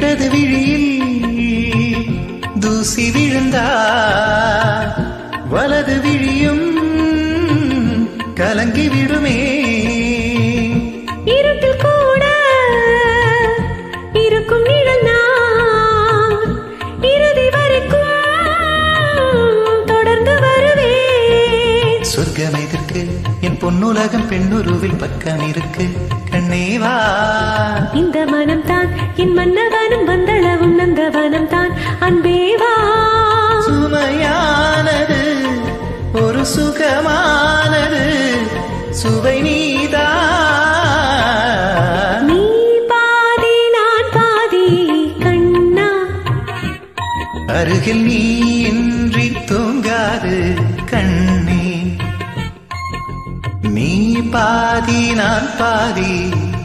இடது விழியில் தூசி விழுந்தால் வலது விழியும் கலங்கி விடுமே. இருட்டில் கூட இருக்கும் நிழல் நான் இறுதி வரைக்கும் தொடர்ந்து வருவேன். சொர்க்கம் எதற்கு என் பொன்னுலகம் பெண்ணுருவில் பக்கம் இருக்கு கண்ணேவா. இந்த மனம் தான் என் மன்னவனும் வந்தளவும் நந்தவனம் தான் அன்பேவா. சுமையானது ஒரு சுகமானது சுவை நீதா. நீ பாதி நான் பாதி கண்ணா. அருகில் நீ இன்றி தூங்காது கண்ணே. நீ பாதி நான் பாதி